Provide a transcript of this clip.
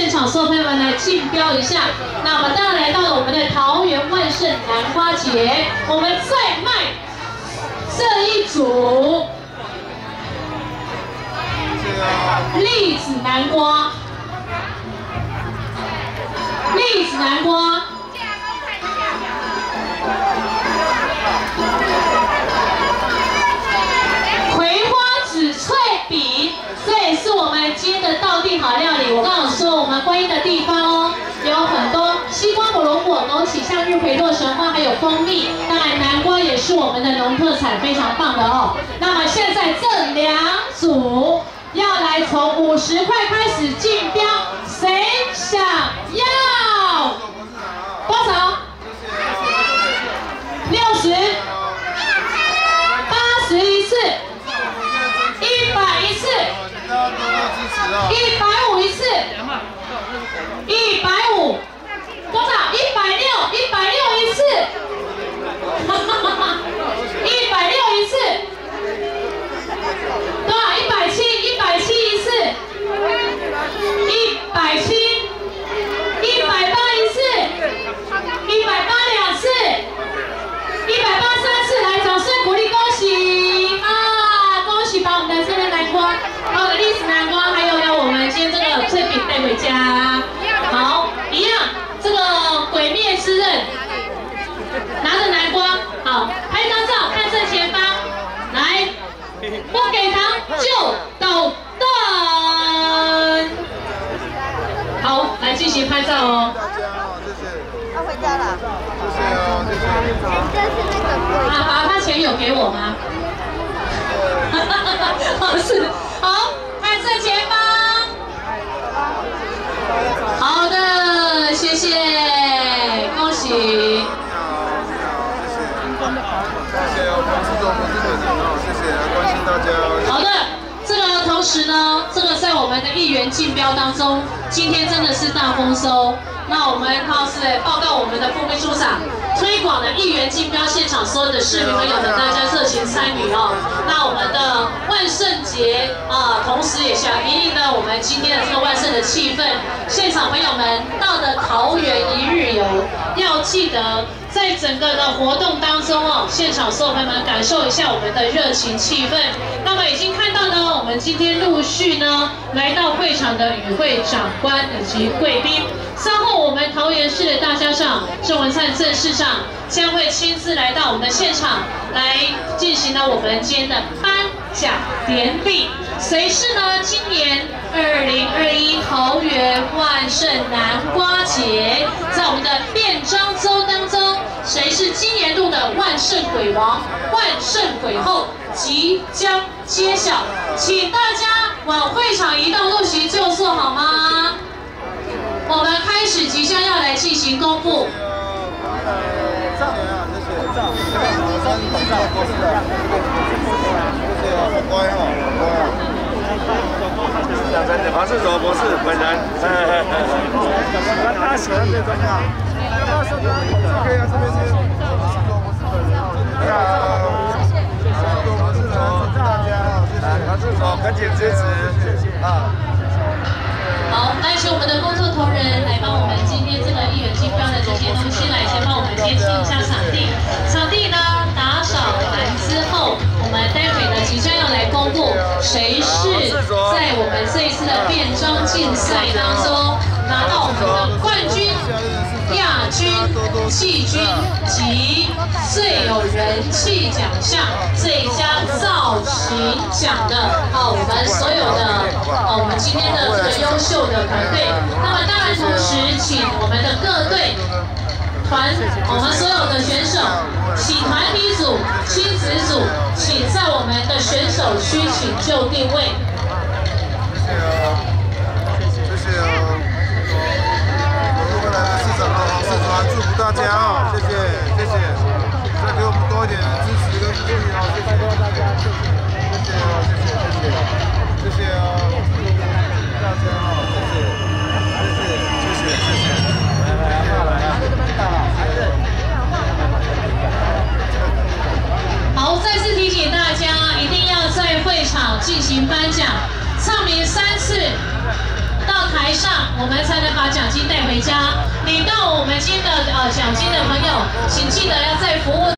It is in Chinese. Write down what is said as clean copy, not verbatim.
现场所有朋友们来竞标一下。那我们当然来到了我们的桃园万圣南瓜节，我们再卖这一组栗子南瓜，栗子南瓜。 葵花籽脆饼，这也是我们今天的道地好料理。我刚刚说，我们观音的地方哦，有很多西瓜、火龙果、枸杞、向日葵、洛神花，还有蜂蜜。当然，南瓜也是我们的农特产，非常棒的哦。那么现在这两组要来从50块开始竞标，谁想要？多少？60、80一次。 100一次，150一次，150多少？160一次，160一次，多少？170一次，170，180一次，180两次，183次，来，掌声鼓励，恭喜啊！ 把我们的这个南瓜，还有栗子南瓜，还有要我们今天这个脆饼带回家。好，一样，这个鬼灭之刃，拿着南瓜，好，拍张照，看正前方，来，不给糖就捣蛋。好，来进行拍照哦。 要回家了。 谢谢哦，谢谢。 这是那个鬼。 好，他钱有给我吗？ 是，好，看正前方。好的，谢谢，恭喜。 谢谢哦，我是总公司的领导，谢谢，关心大家。 好的，这个同时呢，这个在我们的议员竞标当中，今天真的是大丰收。那我们靠是报告我们的副秘书长。 推广的议员竞标现场，所有的市民朋友们，大家热情参与哦。那我们的万圣节同时也想迎迎了我们今天的这个万圣的气氛。现场朋友们到的桃园一日游，要记得在整个的活动当中哦，现场所有朋友们感受一下我们的热情气氛。那么已经看到呢，我们今天陆续呢来到会场的与会长官以及贵宾。 稍后，我们桃园市的大家长郑文灿郑市长将会亲自来到我们的现场，来进行了我们今天的颁奖典礼。谁是呢？今年2021桃园万圣南瓜节，在我们的变装周当中，谁是今年度的万圣鬼王、万圣鬼后，即将揭晓，请大家往会场移动，入席就座好吗？ 我们开始即将要来进行公布。 他是罗博士本人。他喜欢最重要。可以啊，这边是罗博士本人。对啊。罗博士大家，谢谢。他是说恳请支持啊。 好，来请我们的工作同仁来帮我们今天这个议员竞标的这些东西，来先帮我们接清一下场地。场地呢打扫完之后，我们待会呢即将要来公布谁是在我们这一次的变装竞赛当中拿到我们的冠军、亚军、季军及最有人气奖项最佳造型奖的我们所有的我们今天的这个优秀的团队。那么当然同时请我们的各队我们所有的选手，请团体组、亲子组，请在我们的选手区请就定位。 谢谢哦。未来的市长好，市长祝福大家哦，谢谢谢谢，再给我们多一点支持跟鼓励哦，谢谢大家，谢谢哦，谢谢谢谢谢谢哦，大家哦，谢谢谢谢谢谢，来啊， 好，再次提醒大家，一定要在会场进行颁奖。 台上，我们才能把奖金带回家。领到我们奖金的朋友，请记得要在服务。